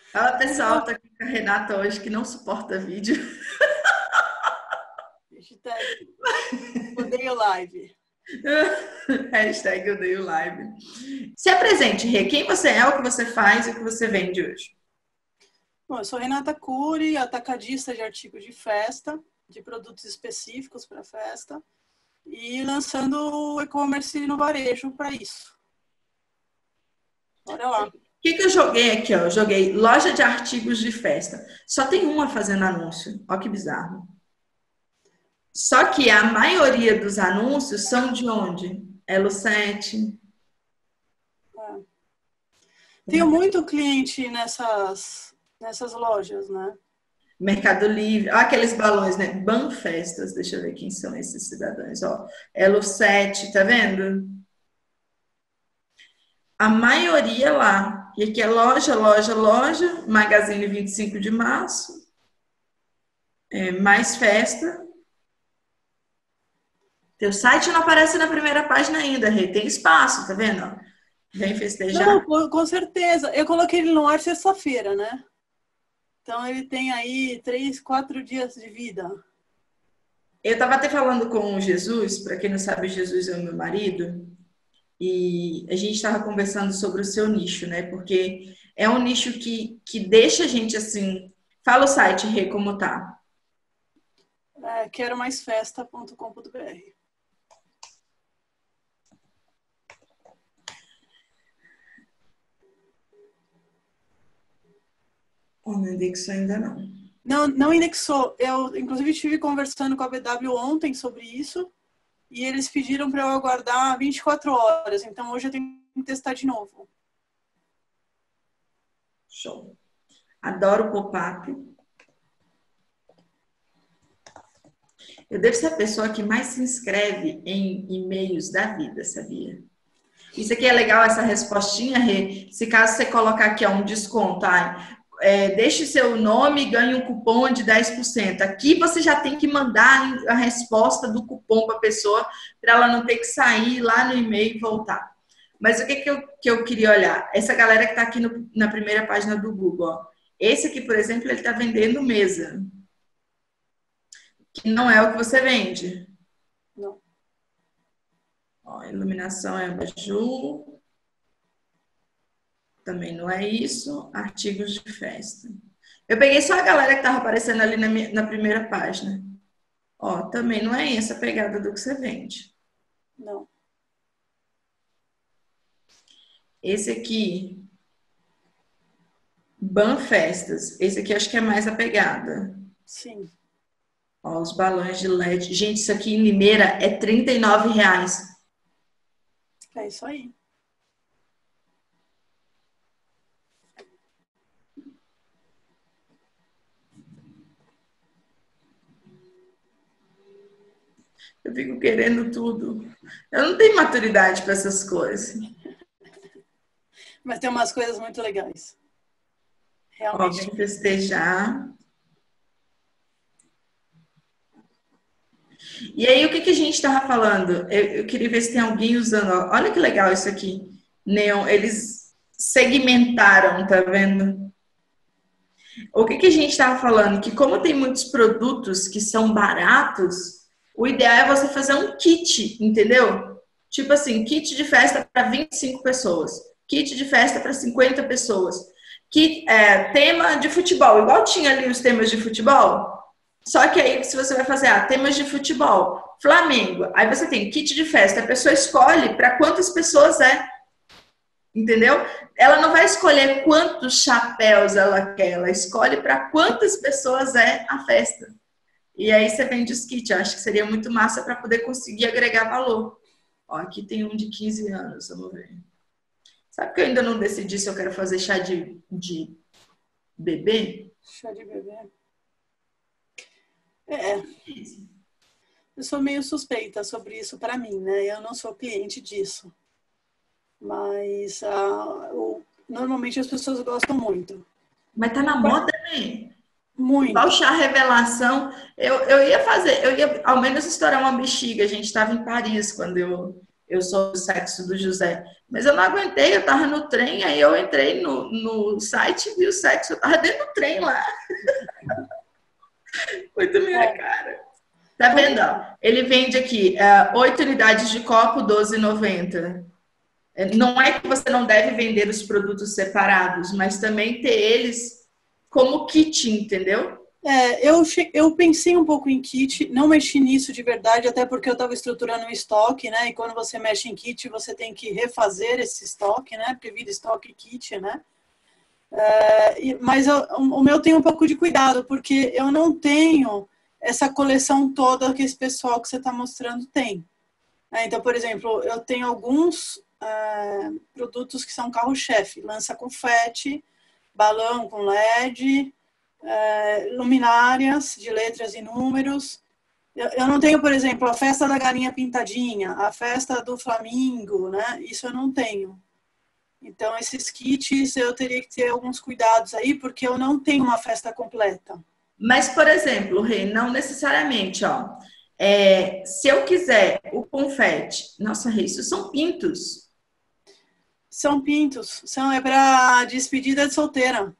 Fala Então, pessoal, tô aqui com a Renata hoje que não suporta vídeo. hashtag odeio live. Hashtag eu dei o live. Se apresente, Rê. Quem você é, o que você faz e o que você vende hoje? Bom, eu sou Renata Cury, atacadista de artigos de festa, de produtos específicos para festa, e lançando o e-commerce no varejo para isso. Bora O lá. que eu joguei aqui? Ó? Eu joguei loja de artigos de festa. Só tem uma fazendo anúncio. Ó que bizarro. Só que a maioria dos anúncios são de onde? Elo7. É. Tenho muito cliente nessas lojas, né? Mercado Livre, ó, aqueles balões, né? Banfestas, deixa eu ver quem são esses cidadãos, ó. Elo7, tá vendo? A maioria lá. E aqui é loja, loja, loja, Magazine 25 de março, mais festa. Teu site não aparece na primeira página ainda, Rê. Tem espaço, tá vendo? Vem Não, festejar. com certeza. Eu coloquei ele no ar sexta-feira, né? Então ele tem aí 3, 4 dias de vida. Eu tava até falando com o Jesus, para quem não sabe, Jesus é o meu marido, e a gente estava conversando sobre o seu nicho, né? Porque é um nicho que deixa a gente assim. Fala o site, Rê, como tá. Quero maisfesta.com.br. Oh, não indexo ainda não. Não, não indexou. Eu, inclusive, estive conversando com a BW ontem sobre isso e eles pediram para eu aguardar 24 horas. Então, hoje eu tenho que testar de novo. Show. Adoro pop-up. Eu devo ser a pessoa que mais se inscreve em e-mails da vida, sabia? Isso aqui é legal, essa respostinha, Rê. Se caso você colocar aqui ó, um desconto, deixe seu nome e ganhe um cupom de 10%. Aqui você já tem que mandar a resposta do cupom para a pessoa, para ela não ter que sair lá no e-mail e voltar. Mas o que eu queria olhar? Essa galera que está aqui na primeira página do Google. Ó. Esse aqui, por exemplo, ele está vendendo mesa, que não é o que você vende. Não. Ó, iluminação é abajur, também não é isso. Artigos de festa. Eu peguei só a galera que estava aparecendo ali na primeira página. Ó, também não é essa a pegada do que você vende. Não. Esse aqui, Banfestas. Esse aqui acho que é mais a pegada. Sim. Ó, os balões de LED. Gente, isso aqui em Limeira é R$ 39. É isso aí. Eu fico querendo tudo. Eu não tenho maturidade para essas coisas. Mas tem umas coisas muito legais. Ó, Realmente. vem festejar. E aí, o que a gente estava falando? Eu queria ver se tem alguém usando. Ó. Olha que legal isso aqui. Neon, eles segmentaram, tá vendo? O que a gente estava falando? Que como tem muitos produtos que são baratos, o ideal é você fazer um kit, entendeu? Tipo assim, kit de festa para 25 pessoas, kit de festa para 50 pessoas, tema de futebol, igual tinha ali os temas de futebol. Só que aí, se você vai fazer temas de futebol, Flamengo, aí você tem kit de festa, a pessoa escolhe para quantas pessoas é. Entendeu? Ela não vai escolher quantos chapéus ela quer, ela escolhe para quantas pessoas é a festa. E aí você vende os kits. Eu acho que seria muito massa para poder conseguir agregar valor. Ó, aqui tem um de 15 anos, vamos ver. Sabe que eu ainda não decidi se eu quero fazer chá de bebê? Chá de bebê. Eu sou meio suspeita sobre isso para mim, né? Eu não sou cliente disso. Mas normalmente as pessoas gostam muito. Mas tá na moda, né? Igual Muito. chá revelação, eu ia fazer, eu ia ao menos estourar uma bexiga. A gente estava em Paris quando eu sou do sexo do José. Mas eu não aguentei, eu tava no trem, aí eu entrei no site e vi o sexo, eu tava dentro do trem lá. Muito minha cara. Tá vendo? Ó? Ele vende aqui 8 unidades de copo, 12,90. Não é que você não deve vender os produtos separados, mas também ter eles como kit, entendeu? Eu pensei um pouco em kit, não mexi nisso de verdade, até porque eu estava estruturando um estoque, né? E quando você mexe em kit, você tem que refazer esse estoque, né? Porque vira estoque kit, né? Mas o meu tem um pouco de cuidado, porque eu não tenho essa coleção toda que esse pessoal que você está mostrando tem. Então, por exemplo, eu tenho alguns produtos que são carro-chefe, lança-confete, balão com LED, luminárias de letras e números. Eu não tenho, por exemplo, a festa da galinha pintadinha, a festa do flamingo, né? Isso eu não tenho. Então, esses kits eu teria que ter alguns cuidados aí, porque eu não tenho uma festa completa. Mas, por exemplo, Rê, não necessariamente, ó. Se eu quiser o confete, nossa, Rê, isso são pintos. São pintos, é para despedida de solteira.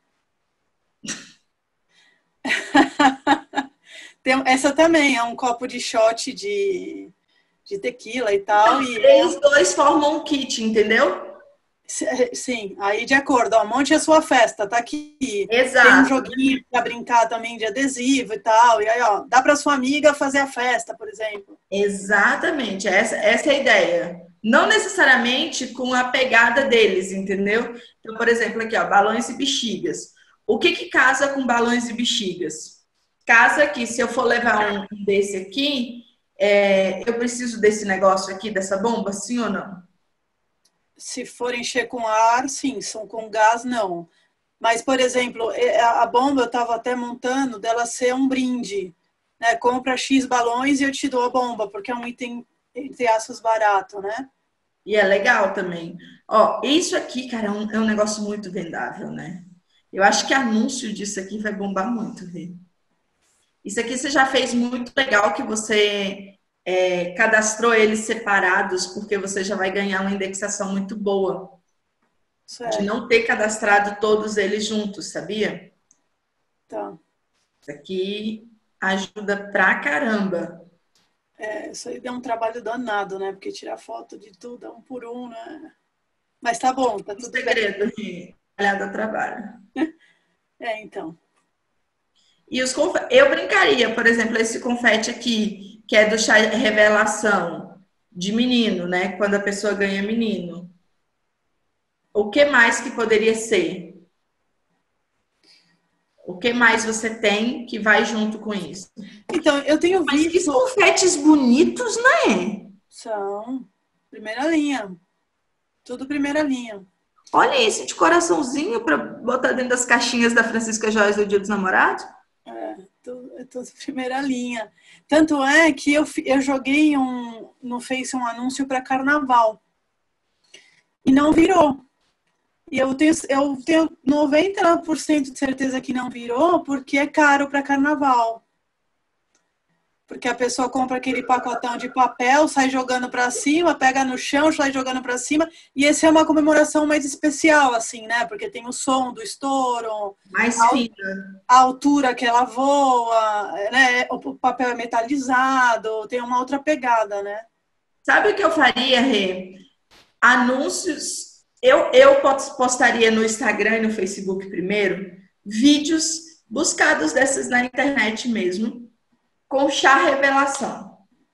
Essa também é um copo de shot de tequila e tal. Então, os dois formam um kit, entendeu? Sim, aí de acordo, ó, monte a sua festa, tá aqui. Exato. Tem um joguinho para brincar também de adesivo e tal. E aí, ó, dá para sua amiga fazer a festa, por exemplo. Exatamente, essa é a ideia. Não necessariamente com a pegada deles, entendeu? Então, por exemplo, aqui, ó, balões e bexigas. O que casa com balões e bexigas? Casa que se eu for levar um desse aqui, eu preciso desse negócio aqui, dessa bomba, sim ou não? Se for encher com ar, sim. São com gás, não. Mas, por exemplo, a bomba eu estava até montando dela ser um brinde. Né? Compra X balões e eu te dou a bomba, porque é um item, entre aspas, barato, né? E é legal também. Ó, isso aqui, cara, é um negócio muito vendável, né? Eu acho que anúncio disso aqui vai bombar muito, Rê. Isso aqui você já fez muito legal que você cadastrou eles separados, porque você já vai ganhar uma indexação muito boa. Certo. De não ter cadastrado todos eles juntos, sabia? Tá. Isso aqui ajuda pra caramba. Isso aí deu um trabalho danado, né? Porque tirar foto de tudo, um por um, né? Mas tá bom, tá tudo bem. Segredo de trabalhar dá trabalho. Então. E eu brincaria, por exemplo, esse confete aqui, que é do chá revelação de menino, né? Quando a pessoa ganha menino. O que mais que poderia ser? O que mais você tem que vai junto com isso? Então, eu tenho visto... Mas que confetes bonitos, né? São primeira linha. Tudo primeira linha. Olha esse de coraçãozinho para botar dentro das caixinhas da Francisca Joias do Dia dos Namorados. Tudo primeira linha. Tanto é que eu joguei no Face um anúncio para carnaval. E não virou. E eu tenho 99% de certeza que não virou, porque é caro para carnaval. Porque a pessoa compra aquele pacotão de papel, sai jogando para cima, pega no chão, sai jogando para cima. E essa é uma comemoração mais especial, assim, né? Porque tem o som do estouro, mais fina, a altura que ela voa, né? O papel é metalizado, tem uma outra pegada, né? Sabe o que eu faria, Rê? Anúncios. Eu postaria no Instagram e no Facebook primeiro vídeos buscados dessas na internet mesmo, com chá revelação.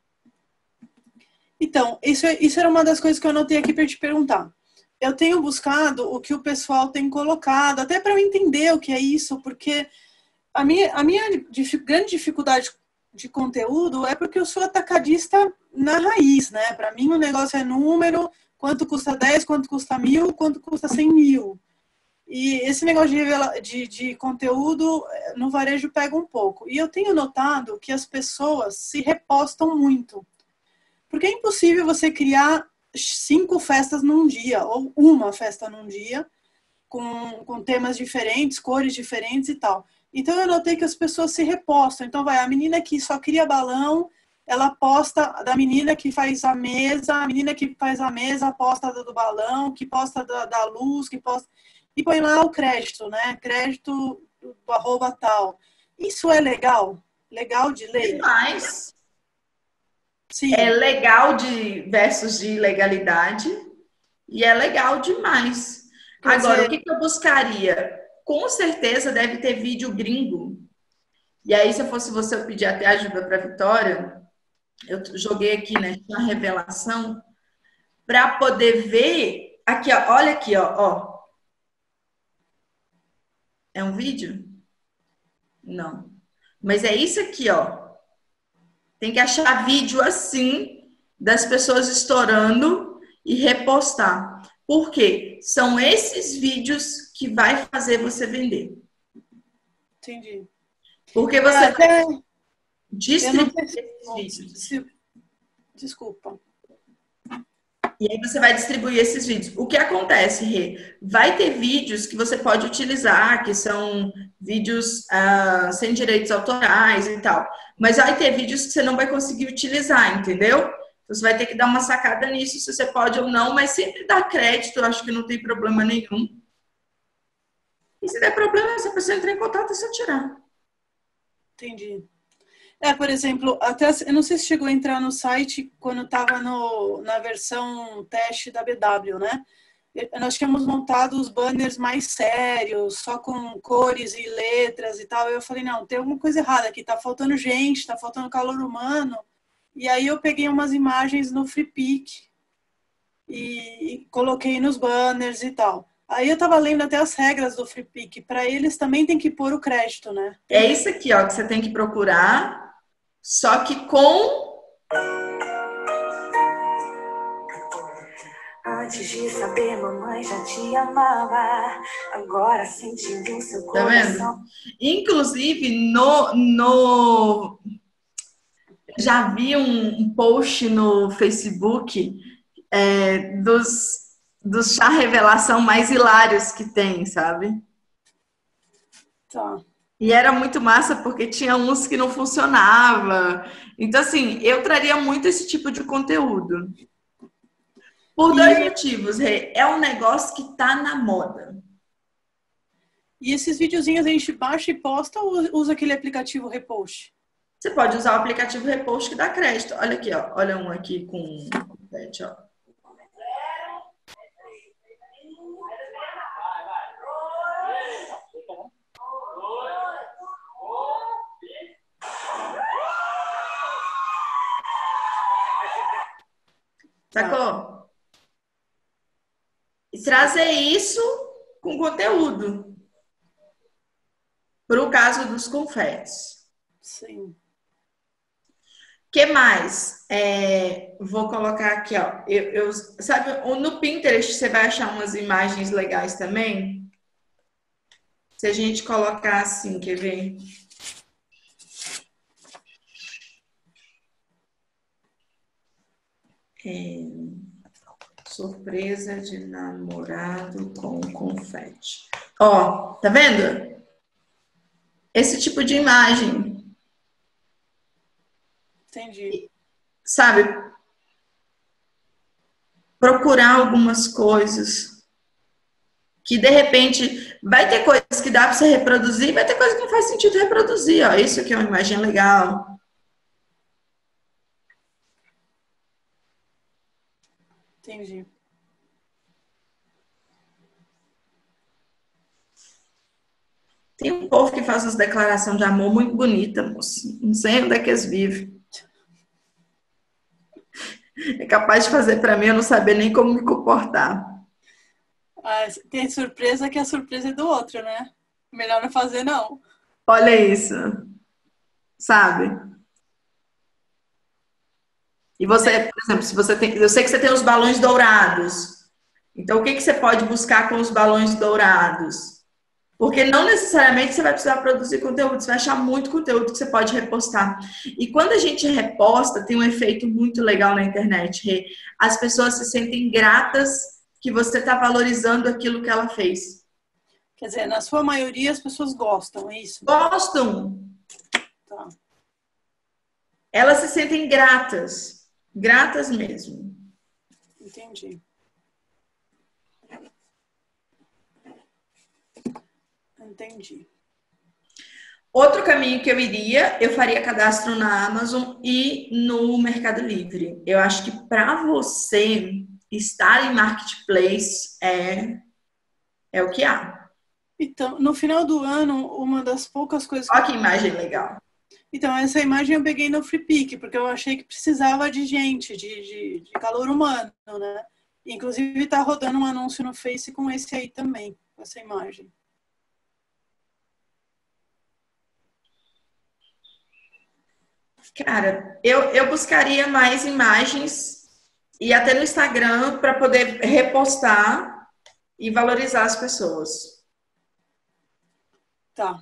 Então, isso era uma das coisas que eu anotei aqui para te perguntar. Eu tenho buscado o que o pessoal tem colocado, até para eu entender o que é isso, porque a minha grande dificuldade de conteúdo é porque eu sou atacadista na raiz, né? Para mim o negócio é número, quanto custa 10, quanto custa 1.000, quanto custa 100.000. E esse negócio de conteúdo no varejo pega um pouco. E eu tenho notado que as pessoas se repostam muito. Porque é impossível você criar 5 festas num dia, ou uma festa num dia, com temas diferentes, cores diferentes e tal. Então eu notei que as pessoas se repostam. Então a menina que só cria balão ela posta da menina que faz a mesa, a menina que faz a mesa posta do balão, que posta da luz, que posta... E põe lá o crédito, né? Crédito do arroba tal. Isso é legal? Legal de lei? Demais. Sim. É legal versus de ilegalidade e é legal demais. Agora, o que eu buscaria? Com certeza deve ter vídeo gringo. E aí, se eu fosse você, eu pedir até ajuda para a Vitória. Eu joguei aqui, né, na revelação, para poder ver. Aqui, ó, olha aqui, ó. É um vídeo? Não. Mas é isso aqui, ó. Tem que achar vídeo assim das pessoas estourando e repostar. Por quê? São esses vídeos que vai fazer você vender. Entendi. Porque você vai distribuir esses vídeos. Desculpa. E aí você vai distribuir esses vídeos. O que acontece, Rê? Vai ter vídeos que você pode utilizar, que são vídeos sem direitos autorais e tal. Mas vai ter vídeos que você não vai conseguir utilizar, entendeu? Você vai ter que dar uma sacada nisso, se você pode ou não, mas sempre dá crédito, eu acho que não tem problema nenhum. E se der problema, se a pessoa entrar em contato, é só tirar. Entendi. Por exemplo, até eu não sei se chegou a entrar no site quando estava na versão teste da BW, né? Nós tínhamos montado os banners mais sérios, só com cores e letras e tal. Eu falei, não, tem alguma coisa errada aqui, tá faltando gente, tá faltando calor humano. E aí eu peguei umas imagens no FreePic e coloquei nos banners e tal. Aí eu tava lendo até as regras do FreePic. Para eles também tem que pôr o crédito, né? É isso aqui, ó, que você tem que procurar, só que com... Antes de saber, mamãe já te amava. Agora sentindo o seu coração. Tá vendo? Inclusive, já vi um post no Facebook dos chá revelação mais hilários que tem, sabe? Tá. E era muito massa porque tinha uns que não funcionava. Então, assim, eu traria muito esse tipo de conteúdo. Por dois motivos, Rê. É um negócio que tá na moda. E esses videozinhos a gente baixa e posta ou usa aquele aplicativo Repost? Você pode usar o aplicativo Repost que dá crédito. Olha aqui, ó. Olha um aqui com confete, ó. Sacou? E trazer isso com conteúdo. Pro caso dos confetes. Sim. Que mais? Vou colocar aqui, ó. Sabe, no Pinterest você vai achar umas imagens legais também. Se a gente colocar assim, quer ver? Surpresa de namorado com confete. Ó, tá vendo? Esse tipo de imagem. Entendi. Sabe? Procurar algumas coisas que de repente vai ter coisas que dá para você reproduzir, vai ter coisas que não faz sentido reproduzir. Ó, isso aqui é uma imagem legal. Entendi. Tem um povo que faz umas declarações de amor muito bonita, moço. Não sei onde é que eles vivem. É capaz de fazer para mim eu não saber nem como me comportar. Tem surpresa que a surpresa é do outro, né? Melhor não fazer, não. Olha isso. Sabe? E você, por exemplo, se você tem, eu sei que você tem os balões dourados. Então, o que você pode buscar com os balões dourados? Porque não necessariamente você vai precisar produzir conteúdo, você vai achar muito conteúdo que você pode repostar. E quando a gente reposta, tem um efeito muito legal na internet, Rê. As pessoas se sentem gratas que você está valorizando aquilo que ela fez. Quer dizer, na sua maioria as pessoas gostam, é isso? Gostam. Tá. elas se sentem gratas. Gratas mesmo. Entendi. Entendi. Outro caminho que eu faria cadastro na Amazon e no Mercado Livre. Eu acho que para você estar em marketplace é o que há. Então, no final do ano, uma das poucas coisas Olha que imagem legal. Então, essa imagem eu peguei no Free Pick, porque eu achei que precisava de gente, de calor humano, né? Inclusive, tá rodando um anúncio no Face com esse aí também, com essa imagem. Cara, eu buscaria mais imagens e até no Instagram para poder repostar e valorizar as pessoas. Tá.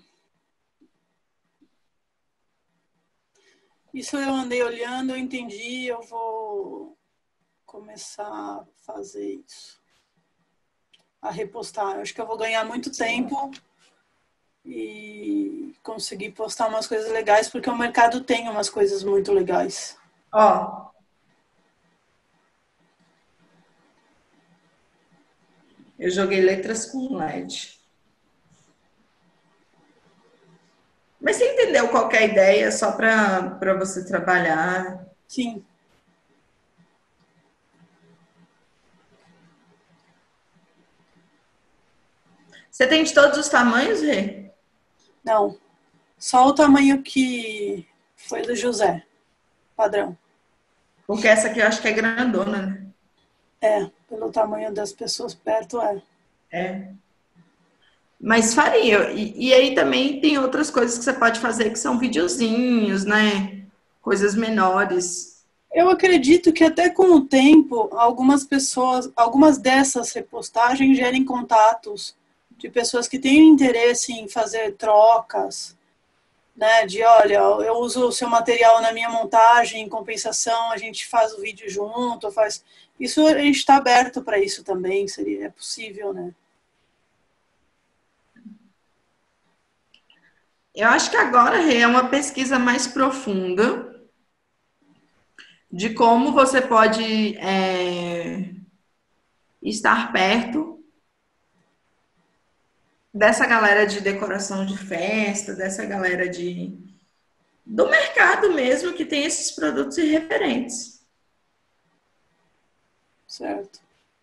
Isso eu andei olhando, eu entendi, eu vou começar a fazer isso. A repostar. Eu acho que eu vou ganhar muito tempo e conseguir postar umas coisas legais, porque o mercado tem umas coisas muito legais. Ó. Eu joguei letras com LED. Mas você entendeu qual que é a ideia, só para você trabalhar? Sim. Você tem de todos os tamanhos, Rê? Não. Só o tamanho que foi do José. Padrão. Porque essa aqui eu acho que é grandona, né? É, pelo tamanho das pessoas perto, é. É. Mas faria. E aí também tem outras coisas que você pode fazer que são videozinhos, né? Coisas menores. Eu acredito que até com o tempo, algumas pessoas, algumas dessas repostagens gerem contatos de pessoas que têm interesse em fazer trocas, né? De, olha, eu uso o seu material na minha montagem, em compensação, a gente faz o vídeo junto, faz... Isso a gente está aberto para isso também, é possível, né? Eu acho que agora, Rê, é uma pesquisa mais profunda de como você pode estar perto dessa galera de decoração de festa, dessa galera do mercado mesmo que tem esses produtos irreverentes. Certo.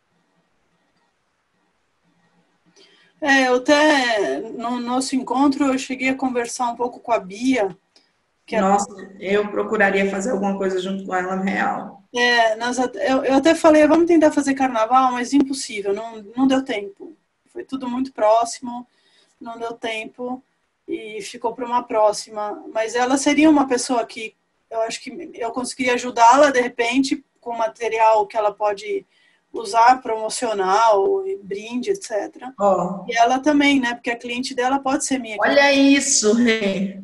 Eu até, no nosso encontro, eu cheguei a conversar um pouco com a Bia. Nossa, eu procuraria fazer alguma coisa junto com ela real. Eu até falei, vamos tentar fazer carnaval, mas impossível, não deu tempo. Foi tudo muito próximo, não deu tempo e ficou para uma próxima. Mas ela seria uma pessoa que eu acho que eu conseguiria ajudá-la, de repente, com material que ela pode usar promocional, brinde, etc. Ó, E ela também, né? Porque a cliente dela pode ser minha cliente. olha isso, Rê.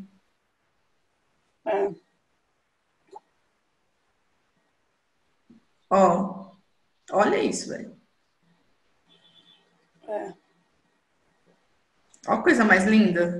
Ó, olha isso, velho. Olha que coisa mais linda.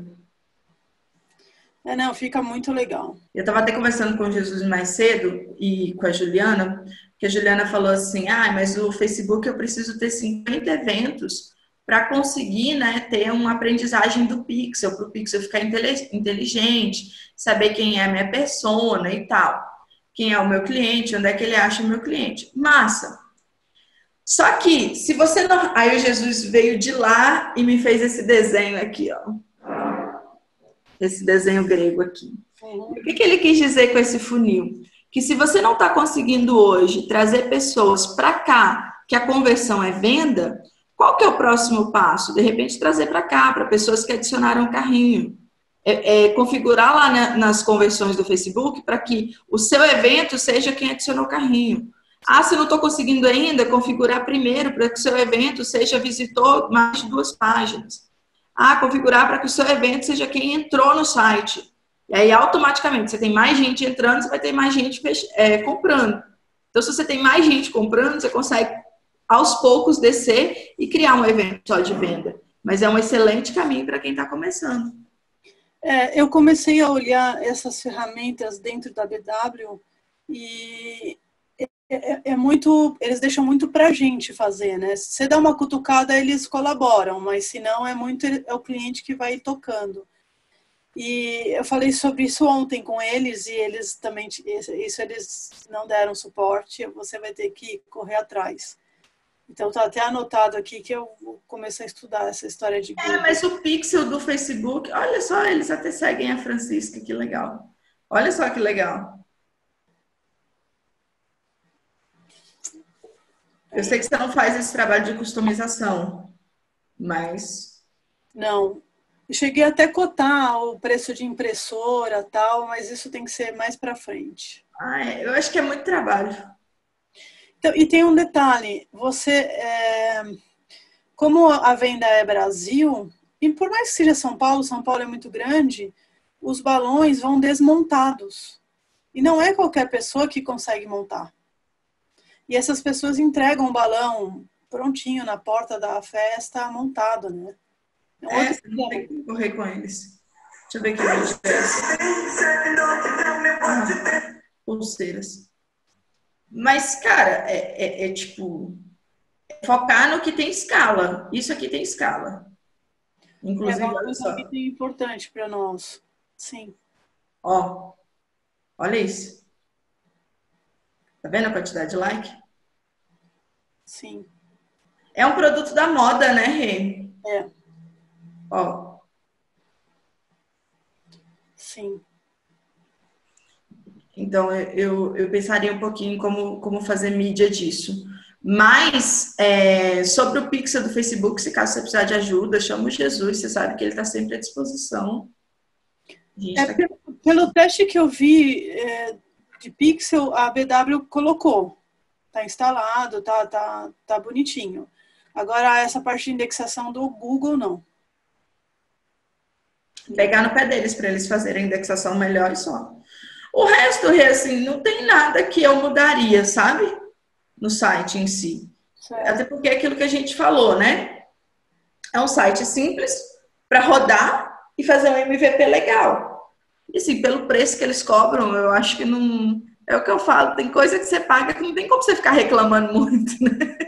Não, fica muito legal. Eu estava até conversando com o Jesus mais cedo e com a Juliana, que a Juliana falou assim, mas o Facebook eu preciso ter 50 eventos para conseguir, né, ter uma aprendizagem do Pixel, para o Pixel ficar inteligente, saber quem é a minha persona e tal, quem é o meu cliente, onde é que ele acha o meu cliente. Massa! Só que, se você não... Aí o Jesus veio de lá e me fez esse desenho aqui, ó. Esse desenho grego aqui. O que ele quis dizer com esse funil? Que se você não está conseguindo hoje trazer pessoas para cá, que a conversão é venda, qual que é o próximo passo? De repente trazer para cá, para pessoas que adicionaram carrinho. Configurar lá nas conversões do Facebook para que o seu evento seja quem adicionou carrinho. Se não estou conseguindo ainda, configurar primeiro para que o seu evento visitou mais de 2 páginas. Configurar para que o seu evento seja quem entrou no site. E aí, automaticamente, você tem mais gente entrando, você vai ter mais gente comprando. Então, se você tem mais gente comprando, você consegue, aos poucos, descer e criar um evento só de venda. Mas é um excelente caminho para quem está começando. Eu comecei a olhar essas ferramentas dentro da BW e muito, eles deixam muito para a gente fazer, né? Se você dá uma cutucada, eles colaboram, mas se não, é o cliente que vai tocando. E eu falei sobre isso ontem com eles e eles também, isso eles não deram suporte, você vai ter que correr atrás. Então tá até anotado aqui que eu vou começar a estudar essa história de Google. Mas o pixel do Facebook, olha só, eles até seguem a Francisca, que legal. Olha só que legal. Eu sei que você não faz esse trabalho de customização, mas... Não, eu cheguei até a cotar o preço de impressora e tal, mas isso tem que ser mais para frente. Eu acho que é muito trabalho. Então, e tem um detalhe, como a venda é Brasil, e por mais que seja São Paulo é muito grande, os balões vão desmontados. E não é qualquer pessoa que consegue montar. E essas pessoas entregam o balão prontinho na porta da festa, montado, né? Você não tem que correr com eles. Deixa eu ver aqui. Pulseiras. Mas, cara, tipo... Focar no que tem escala. Isso aqui tem escala. Inclusive, olha só. É importante para nós. Sim. Ó, olha isso. Tá vendo a quantidade de like? Sim. É um produto da moda, né, Rê? É. Ó. Sim. Então, eu pensaria um pouquinho em como fazer mídia disso. Mas, sobre o Pixel do Facebook, se caso você precisar de ajuda, chama o Jesus, você sabe que ele está sempre à disposição. Pelo teste que eu vi de Pixel, a BW colocou. Tá instalado, tá bonitinho. Agora, essa parte de indexação do Google, não. Pegar no pé deles para eles fazerem a indexação melhor e só. O resto, assim, não tem nada que eu mudaria, sabe? No site em si. Certo. Até porque é aquilo que a gente falou, né? É um site simples para rodar e fazer um MVP legal. E assim, pelo preço que eles cobram, eu acho que não... É o que eu falo, tem coisa que você paga que não tem como você ficar reclamando muito, né?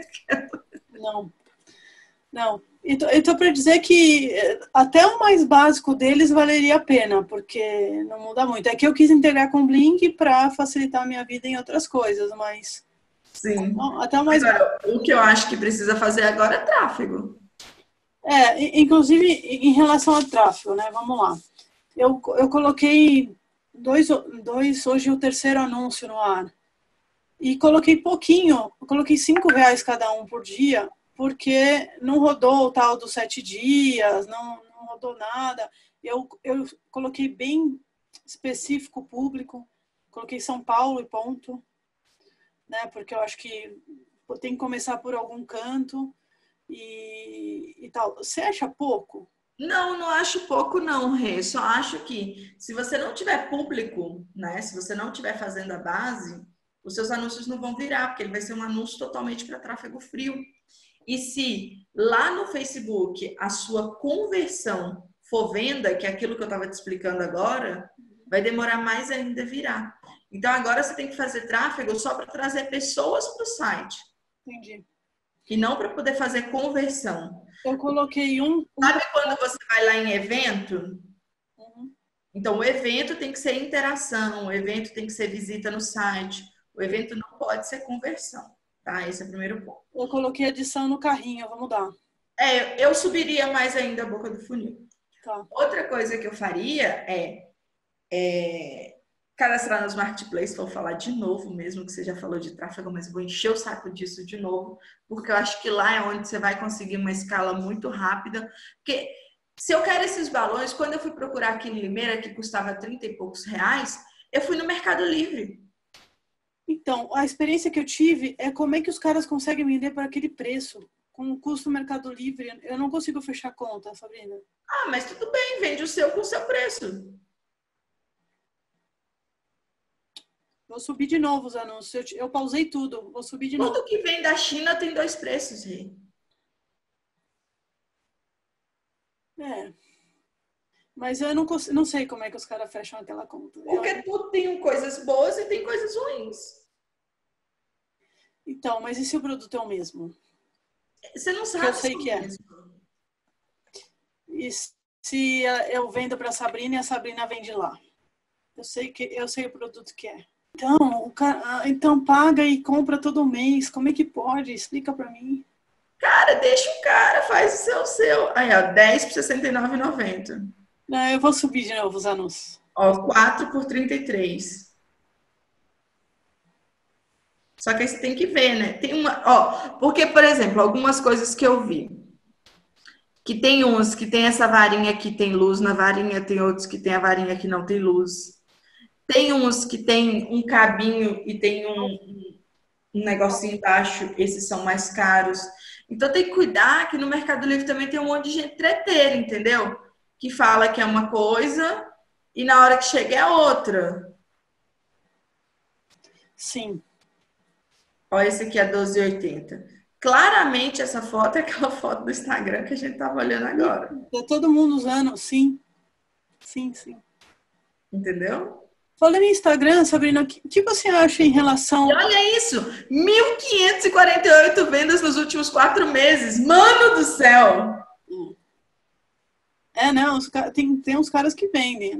Não. Então, para dizer que até o mais básico deles valeria a pena, porque não muda muito. É que eu quis integrar com o Blink para facilitar a minha vida em outras coisas, mas... Sim. Até o mais agora, o que eu acho que precisa fazer agora é tráfego. Inclusive, em relação ao tráfego, né? Vamos lá. Eu coloquei hoje o terceiro anúncio no ar. E coloquei pouquinho, eu coloquei R$5 cada um por dia, porque não rodou o tal dos 7 dias, não rodou nada. Eu coloquei bem específico público, coloquei São Paulo e ponto, né? Porque eu acho que tem que começar por algum canto e tal. Você acha pouco? Não acho pouco não, Rê. Só acho que se você não tiver público, né? Se você não estiver fazendo a base, os seus anúncios não vão virar, porque ele vai ser um anúncio totalmente para tráfego frio. E se lá no Facebook a sua conversão for venda, que é aquilo que eu estava te explicando agora, vai demorar mais ainda a virar. Então agora você tem que fazer tráfego só para trazer pessoas para o site. Entendi. E não para poder fazer conversão. Eu coloquei Sabe quando você vai lá em evento? Uhum. Então, o evento tem que ser interação, o evento tem que ser visita no site, o evento não pode ser conversão, tá? Esse é o primeiro ponto. Eu coloquei adição no carrinho, eu vou mudar. Eu subiria mais ainda a boca do funil. Tá. Outra coisa que eu faria é cadastrar nos marketplaces, vou falar de novo mesmo, que você já falou de tráfego, mas eu vou encher o saco disso de novo, porque eu acho que lá é onde você vai conseguir uma escala muito rápida, porque se eu quero esses balões, quando eu fui procurar aqui em Limeira, que custava 30 e poucos reais, eu fui no Mercado Livre. Então, a experiência que eu tive é como é que os caras conseguem vender por aquele preço, com o custo do Mercado Livre. Eu não consigo fechar conta, Sabrina. Mas tudo bem, vende o seu com o seu preço. Vou subir de novo os anúncios. Eu pausei tudo. Vou subir de novo. Tudo que vem da China tem 2 preços, Rê. Mas eu não sei como é que os caras fecham aquela conta. Porque tudo tem coisas boas e tem coisas ruins. Então, mas e se o produto é o mesmo? Você não sabe. Que eu sei que é. E se eu vendo para a Sabrina e a Sabrina vende lá? Eu sei o produto que é. Então, então paga e compra todo mês. Como é que pode? Explica para mim. Cara, deixa o cara, faz o seu. Aí, ó, 10 por R$ 69,90. Não, eu vou subir de novo os anúncios. Ó, 4 por 33. Só que aí você tem que ver, né? Tem uma, ó, porque, por exemplo, algumas coisas que eu vi. Que tem uns que tem essa varinha que tem luz na varinha, tem outros que tem a varinha que não tem luz. Tem uns que tem um cabinho e tem um negocinho embaixo, esses são mais caros. Então tem que cuidar que no Mercado Livre também tem um monte de gente treteira, entendeu? Que fala que é uma coisa e na hora que chega é outra. Sim. Olha, esse aqui é 12,80. Claramente essa foto é aquela foto do Instagram que a gente tava olhando agora. Tá todo mundo usando, sim. Sim. Entendeu? Falando em Instagram, Sabrina, o que você acha em relação... E olha isso, 1.548 vendas nos últimos 4 meses. Mano do céu! Não, tem uns caras que vendem.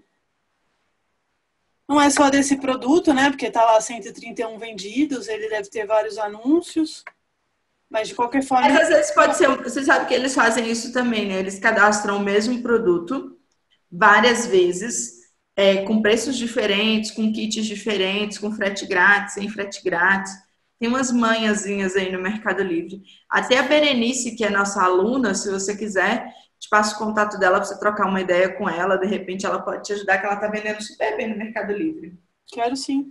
Não é só desse produto, né? Porque tá lá 131 vendidos, ele deve ter vários anúncios. Mas de qualquer forma... Mas às vezes pode ser... Você sabe que eles fazem isso também, né? Eles cadastram o mesmo produto várias vezes... com preços diferentes, com kits diferentes, com frete grátis, sem frete grátis. Tem umas manhãzinhas aí no Mercado Livre. Até a Berenice, que é nossa aluna, se você quiser, te passo o contato dela para você trocar uma ideia com ela. De repente ela pode te ajudar, que ela está vendendo super bem no Mercado Livre. Quero sim.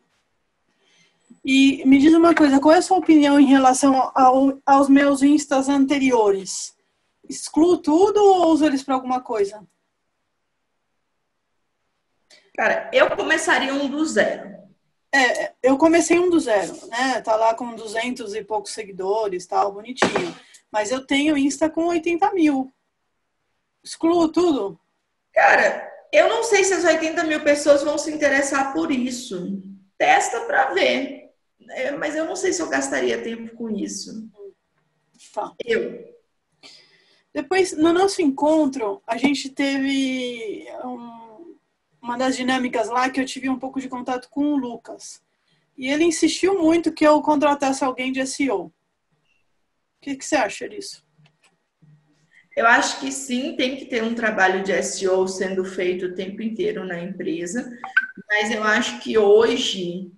E me diz uma coisa, qual é a sua opinião em relação aos meus instas anteriores? Excluo tudo ou uso eles para alguma coisa? Cara, eu começaria um do zero. Eu comecei um do zero, né? Tá lá com 200 e poucos seguidores, tal, bonitinho. Mas eu tenho Insta com 80 mil. Excluo tudo? Cara, eu não sei se as 80 mil pessoas vão se interessar por isso. Testa pra ver. Mas eu não sei se eu gastaria tempo com isso. Tá. Eu. Depois, no nosso encontro, a gente teve uma das dinâmicas lá que eu tive um pouco de contato com o Lucas. E ele insistiu muito que eu contratasse alguém de SEO. O que você acha disso? Eu acho que sim, tem que ter um trabalho de SEO sendo feito o tempo inteiro na empresa, mas eu acho que hoje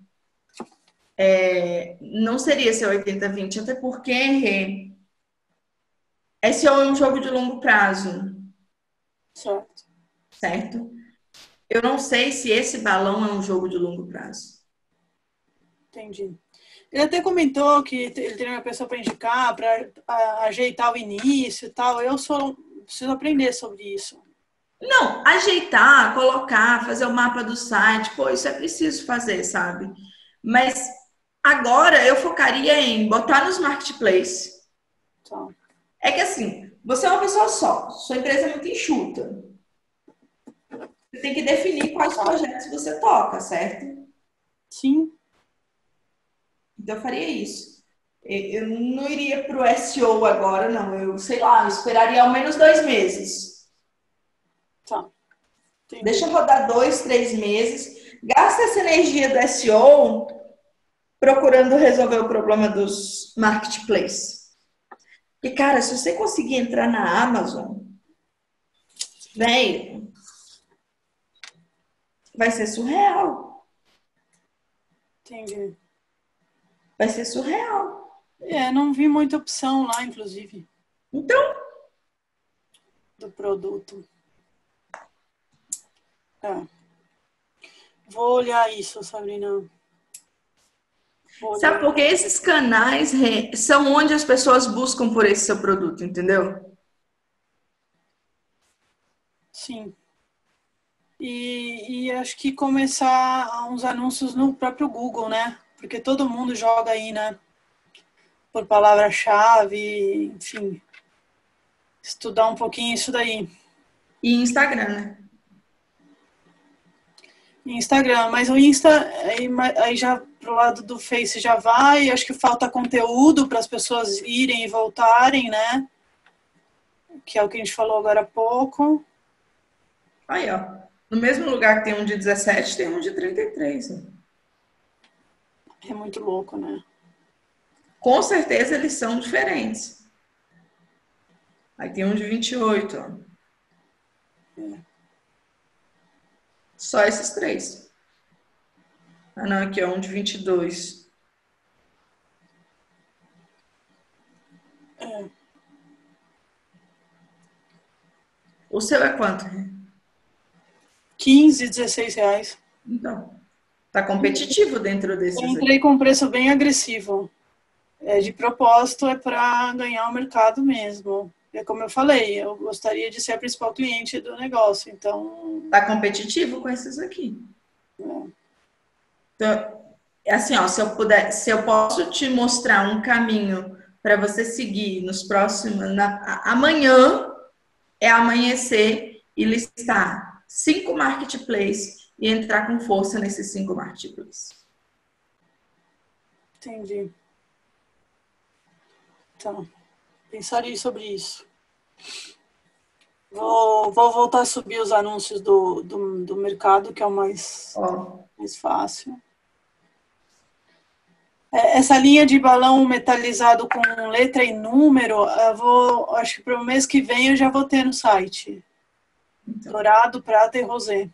não seria ser 80-20, até porque SEO é um jogo de longo prazo, certo? Eu não sei se esse balão é um jogo de longo prazo. Entendi. Ele até comentou que ele tem uma pessoa para indicar, para ajeitar o início e tal. Eu preciso aprender sobre isso. Não, ajeitar, colocar, fazer o mapa do site, pô, isso é preciso fazer, sabe? Mas agora eu focaria em botar nos marketplaces. Tá. É que assim, você é uma pessoa só, sua empresa é muito enxuta. Você tem que definir quais projetos você toca, certo? Sim. Então eu faria isso. Eu não iria para o SEO agora, não. Eu, sei lá, eu esperaria ao menos 2 meses. Tá. Entendi. Deixa rodar 2, 3 meses. Gasta essa energia do SEO procurando resolver o problema dos marketplaces. E, cara, se você conseguir entrar na Amazon, velho, vai ser surreal. Entendi. Vai ser surreal. Não vi muita opção lá, inclusive. Então, do produto. Vou olhar isso, Sabrina. Sabe por que esses canais são onde as pessoas buscam por esse seu produto, entendeu? Sim. E acho que começar uns anúncios no próprio Google, né? Porque todo mundo joga aí, né? Por palavra-chave, enfim. Estudar um pouquinho isso daí. E Instagram, né? Instagram, mas o Insta, aí já pro lado do Face já vai, acho que falta conteúdo para as pessoas irem e voltarem, né? Que é o que a gente falou agora há pouco. Aí, ó. No mesmo lugar que tem um de 17, tem um de 33. Né? É muito louco, né? Com certeza eles são diferentes. Aí tem um de 28, ó. Só esses três. Ah, não, aqui é um de 22. É. O seu é quanto? 15, 16 reais. Então, tá competitivo dentro Eu desses aqui. entrei com um preço bem agressivo. De propósito, é para ganhar o mercado mesmo. É como eu falei, eu gostaria de ser a principal cliente do negócio, então... Tá competitivo com esses aqui. Então, é assim, ó, se eu posso te mostrar um caminho para você seguir nos próximos, amanhã é amanhecer e listar 5 marketplaces e entrar com força nesses 5 marketplaces. Entendi. Então, pensarei sobre isso. Vou voltar a subir os anúncios do mercado, que é o mais fácil. Essa linha de balão metalizado com letra e número, acho que para o mês que vem eu já vou ter no site. Então. Dourado, prata e rosé.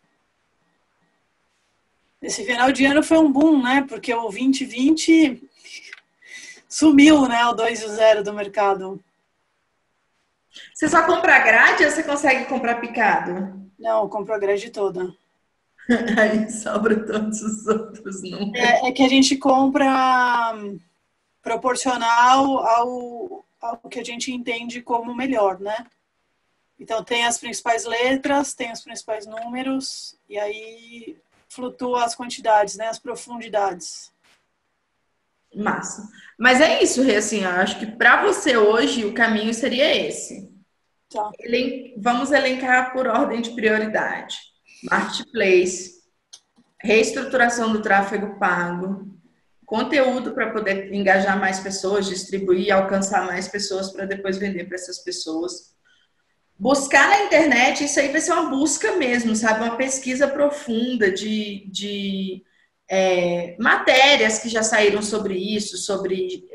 Esse final de ano foi um boom, né? Porque o 2020 sumiu, né? O 2 e o 0 do mercado. Você só compra a grade ou você consegue comprar picado? Não, eu compro a grade toda. Aí sobra todos os outros números. É que a gente compra proporcional ao que a gente entende como melhor, né? Então tem as principais letras, tem os principais números, e aí flutua as quantidades, né? As profundidades. Massa. Mas é isso, Rê, assim, eu acho que para você hoje o caminho seria esse. Tá. Vamos elencar por ordem de prioridade. Marketplace, reestruturação do tráfego pago, conteúdo para poder engajar mais pessoas, distribuir, alcançar mais pessoas para depois vender para essas pessoas. Buscar na internet, isso aí vai ser uma busca mesmo, sabe? Uma pesquisa profunda de matérias que já saíram sobre isso, sobre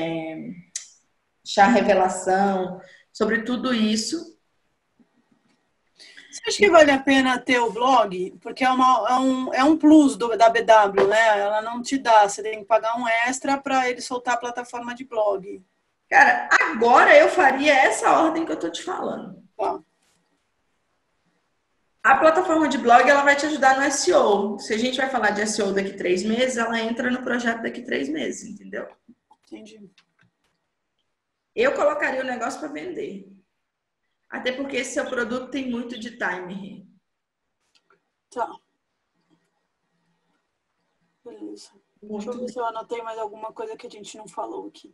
chá revelação, sobre tudo isso. Você acha que vale a pena ter o blog? Porque é um plus da BW, né? Ela não te dá, você tem que pagar um extra para ele soltar a plataforma de blog. Cara, agora eu faria essa ordem que eu tô te falando. Tá. A plataforma de blog, ela vai te ajudar no SEO. Se a gente vai falar de SEO daqui 3 meses, ela entra no projeto daqui 3 meses, entendeu? Entendi. Eu colocaria o negócio para vender. Até porque esse seu produto tem muito de timer. Tá. Beleza. Deixa eu ver se eu anotei mais alguma coisa que a gente não falou aqui.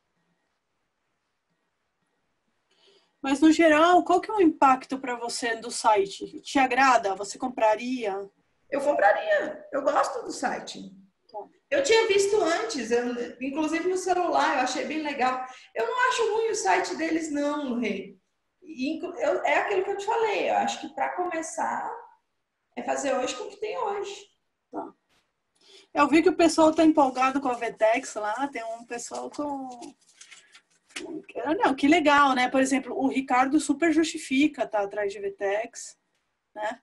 Mas, no geral, qual que é o impacto para você do site? Te agrada? Você compraria? Eu compraria. Eu gosto do site. Eu tinha visto antes, inclusive no celular, eu achei bem legal. Eu não acho ruim o site deles, não, Rei. É aquilo que eu te falei. Eu acho que para começar é fazer hoje com o que tem hoje. Tá. Eu vi que o pessoal está empolgado com a VTEX lá. Tem um pessoal com... Não, que legal, né? Por exemplo, o Ricardo super justifica tá atrás de VTEX, né?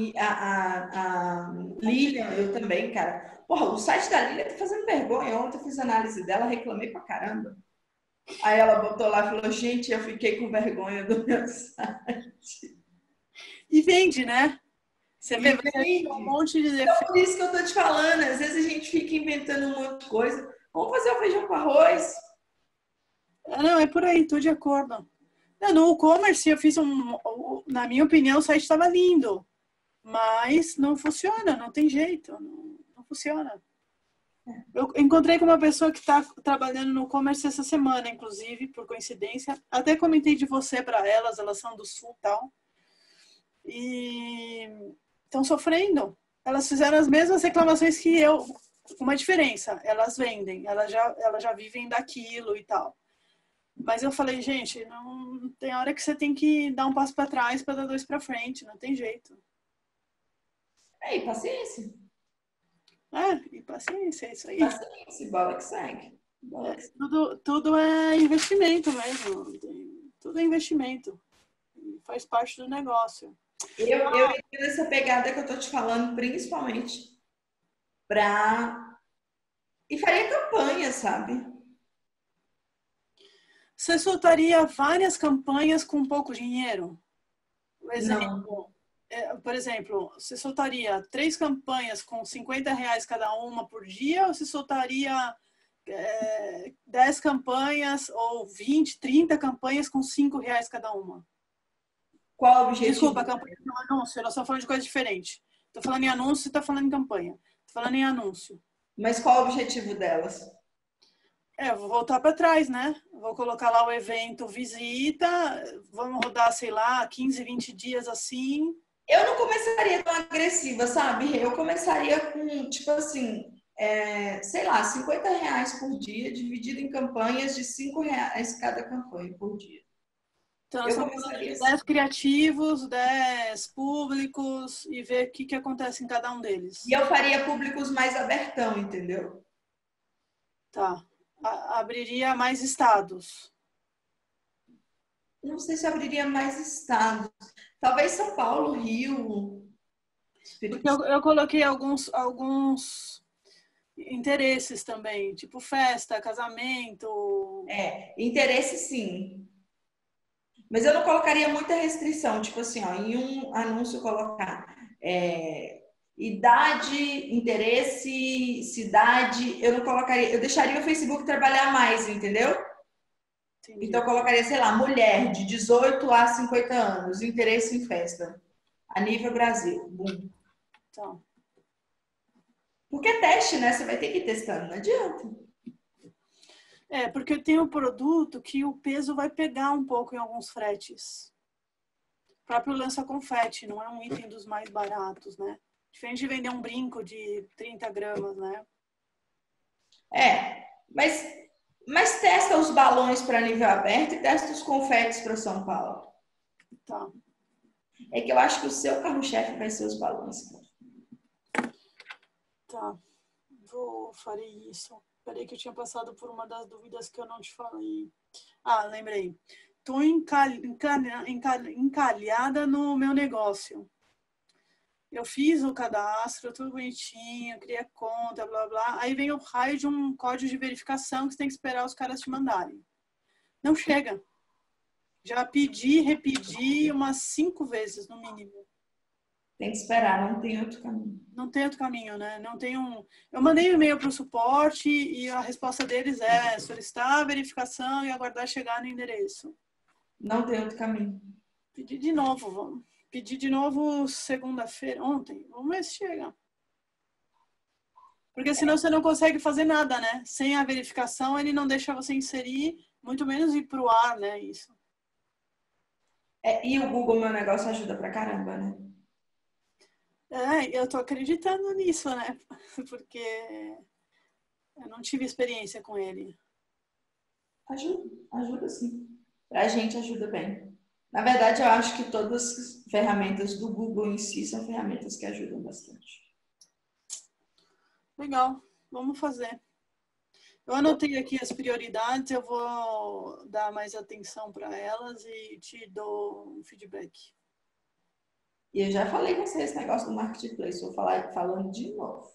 A Lilian, eu também, cara. Porra, o site da Lilian tá fazendo vergonha. Ontem eu fiz análise dela, reclamei pra caramba. Aí ela botou lá e falou, gente, eu fiquei com vergonha do meu site. E vende, né? Você vê um monte de defeitos. Então, por isso que eu tô te falando, às vezes a gente fica inventando um monte de coisa. Vamos fazer o feijão com arroz. Não, é por aí, tô de acordo. No e-commerce eu fiz na minha opinião, o site estava lindo. Mas não funciona, não tem jeito. Não funciona. Eu encontrei com uma pessoa que está trabalhando no e-commerce essa semana, inclusive, por coincidência. Até comentei de você para elas são do Sul e tal. e estão sofrendo. Elas fizeram as mesmas reclamações que eu, com uma diferença. Elas vendem, elas já vivem daquilo e tal. Mas eu falei, gente, não tem hora que você tem que dar um passo para trás para dar dois para frente, não tem jeito. E paciência. E paciência, é isso aí. Paciência, bola que segue. Tudo é investimento mesmo. Tudo é investimento. Faz parte do negócio. Eu entendo essa pegada que eu tô te falando, principalmente e faria campanha, sabe? Você soltaria várias campanhas com pouco dinheiro? Por exemplo, você soltaria 3 campanhas com R$50 cada uma por dia, ou você soltaria 10 campanhas ou 20, 30 campanhas com R$5 cada uma? Qual o objetivo? Desculpa, campanha não, anúncio, nós estamos falando de coisa diferente. Estou falando em anúncio, você está falando em campanha. Estou falando em anúncio. Mas qual o objetivo delas? Eu vou voltar para trás, né? Vou colocar lá o evento visita, vamos rodar, sei lá, 15, 20 dias assim. Eu não começaria tão agressiva, sabe? Eu começaria com, tipo assim, sei lá, R$50 por dia, dividido em campanhas de R$5 cada campanha por dia. Então, nós estamos falando de 10 criativos, 10 públicos e ver o que acontece em cada um deles. E eu faria públicos mais abertão, entendeu? Tá. Abriria mais estados. Não sei se abriria mais estados. Talvez São Paulo, Rio. Porque eu coloquei alguns interesses também, tipo festa, casamento. Interesse sim. Mas eu não colocaria muita restrição, tipo assim, ó, em um anúncio colocar idade, interesse, cidade, eu não colocaria, eu deixaria o Facebook trabalhar mais, entendeu? Entendi. Então eu colocaria, sei lá, mulher de 18 a 50 anos, interesse em festa, a nível Brasil. Bum. Então. Porque é teste, né? Você vai ter que ir testando, não adianta. Porque tem um produto que o peso vai pegar um pouco em alguns fretes. O próprio lança-confete não é um item dos mais baratos, né? Diferente de vender um brinco de 30 gramas, né? Mas testa os balões para nível aberto e testa os confetes para São Paulo. Tá. É que eu acho que o seu carro-chefe vai ser os balões. Tá. Farei isso. Peraí que eu tinha passado por uma das dúvidas que eu não te falei. Lembrei. Tô encalhada no meu negócio. Eu fiz o cadastro, tudo bonitinho, criei a conta, blá, blá. Aí vem o raio de um código de verificação que você tem que esperar os caras te mandarem. Não chega. Já repedi umas 5 vezes, no mínimo. Tem que esperar, não tem outro caminho. Não tem outro caminho, né? Não tem Eu mandei um e-mail para o suporte e a resposta deles é solicitar a verificação e aguardar chegar no endereço. Não tem outro caminho. Pedi de novo, vamos. Pedi de novo segunda-feira, ontem. Vamos ver se chega. Porque senão você não consegue fazer nada, né? Sem a verificação, ele não deixa você inserir, muito menos ir pro ar, né? Isso. E o Google Meu Negócio ajuda pra caramba, né? Eu tô acreditando nisso, né? Porque eu não tive experiência com ele. Ajuda sim. Pra gente ajuda bem. Na verdade, eu acho que todas as ferramentas do Google em si são ferramentas que ajudam bastante. Legal, vamos fazer. Eu anotei aqui as prioridades, eu vou dar mais atenção para elas e te dou um feedback. E eu já falei com você esse negócio do Marketplace, vou falar falando de novo.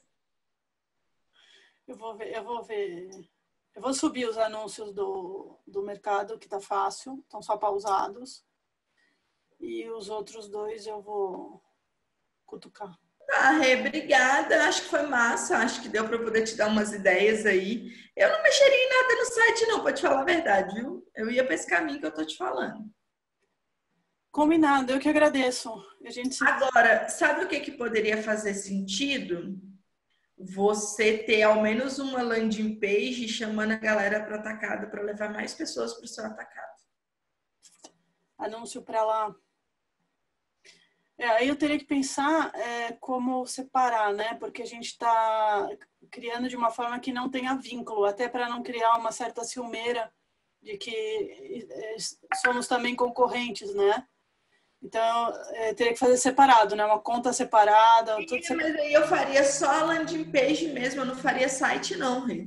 Eu vou ver. Eu vou subir os anúncios do mercado, que tá fácil, estão só pausados. E os outros 2 eu vou cutucar. Rê, obrigada. Acho que foi massa. Acho que deu para eu poder te dar umas ideias aí. Eu não mexeria em nada no site, não, para te falar a verdade, viu? Eu ia para esse caminho que eu tô te falando. Combinado, eu que agradeço. Agora, sabe o que poderia fazer sentido? Você ter ao menos uma landing page chamando a galera para atacado, para levar mais pessoas para o seu atacado. Anúncio para lá. Aí eu teria que pensar como separar, né? Porque a gente está criando de uma forma que não tenha vínculo, até para não criar uma certa ciumeira de que somos também concorrentes, né? Então, teria que fazer separado, né? Uma conta separada, tudo Sim, separado. mas aí eu faria só a landing page mesmo, eu não faria site não, Rê.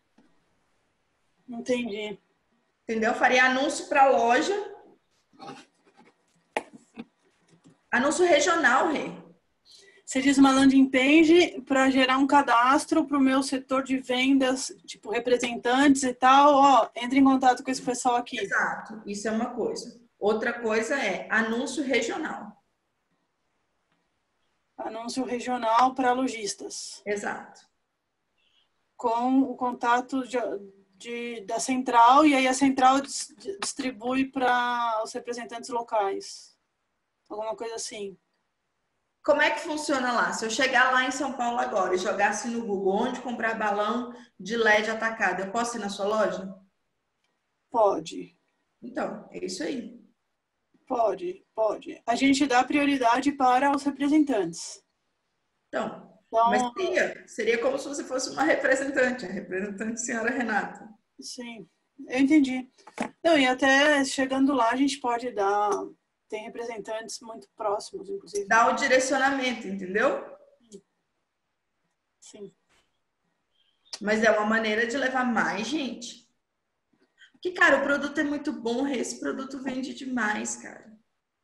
Entendi. Entendeu? Eu faria anúncio para loja, anúncio regional, Rê. Você diz uma landing page para gerar um cadastro para o meu setor de vendas, tipo representantes e tal. Ó, entre em contato com esse pessoal aqui. Exato, isso é uma coisa. Outra coisa é anúncio regional. Anúncio regional para lojistas. Exato. Com o contato da central, e aí a central distribui para os representantes locais. Alguma coisa assim. Como é que funciona lá? Se eu chegar lá em São Paulo agora e jogar assim no Google, onde comprar balão de LED atacado, eu posso ir na sua loja? Pode, Então, é isso aí. pode. A gente dá prioridade para os representantes. Então, mas Então, seria como se você fosse uma representante, a representante senhora Renata. sim, eu entendi. Não, e até chegando lá, a gente pode dar. Tem representantes muito próximos, inclusive. Dá o direcionamento, entendeu? Sim. Mas é uma maneira de levar mais gente. Porque, cara, o produto é muito bom, esse produto vende demais, cara.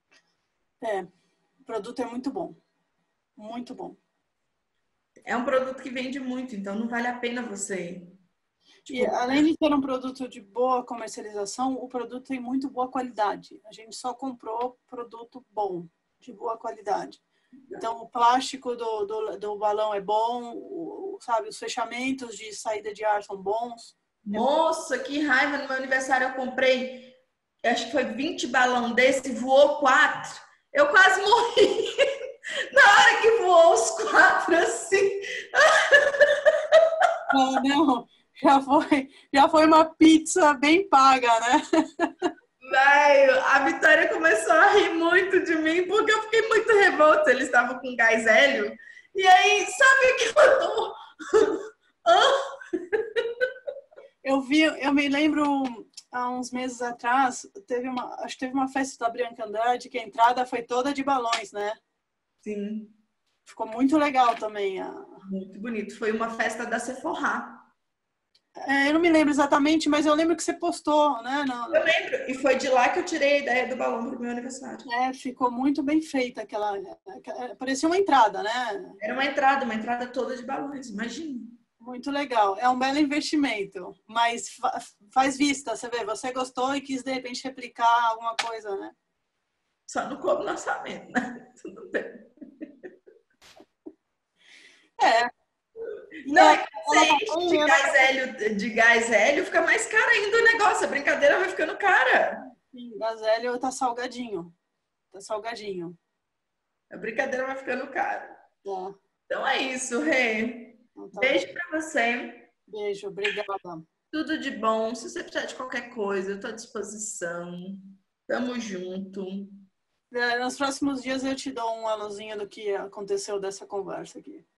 O produto é muito bom. Muito bom. É um produto que vende muito, então não vale a pena você. E Tipo, além de ser um produto de boa comercialização, o produto tem muito boa qualidade. A gente só comprou produto bom, de boa qualidade. Então, o plástico do balão é bom, sabe? Os fechamentos de saída de ar são bons. nossa, que raiva! No meu aniversário eu comprei, acho que foi 20 balão desse, voou 4. Eu quase morri. Na hora que voou os 4, assim. Não, não, já foi uma pizza bem paga, né? Velho, a Vitória começou a rir muito de mim porque eu fiquei muito revolta. Eles estavam com gás hélio. E aí, sabe o que eu tô? Eu me lembro há uns meses atrás, acho que teve uma festa da Bianca Andrade que a entrada foi toda de balões, né? Sim, Ficou muito legal também. muito bonito. Foi uma festa da Sephora. Eu não me lembro exatamente, mas eu lembro que você postou, né? Eu lembro, e foi de lá que eu tirei a ideia do balão pro meu aniversário. Ficou muito bem feita parecia uma entrada, né? Era uma entrada toda de balões, imagina. Muito legal. É um belo investimento, mas faz vista, você vê, você gostou e quis de repente replicar alguma coisa, né? Só não como lançamento, né? Tudo bem. É. Não, É, é que você enche de gás hélio, fica mais caro ainda o negócio. A brincadeira vai ficando cara. sim, Gazélio tá salgadinho. Tá salgadinho. A brincadeira vai ficando cara. Tá. Então é isso, Rê. Então, tá bom. Beijo pra você. Beijo, obrigada. Tudo de bom. Se você precisar de qualquer coisa, eu tô à disposição. Tamo junto. Nos próximos dias eu te dou um alôzinho do que aconteceu dessa conversa aqui.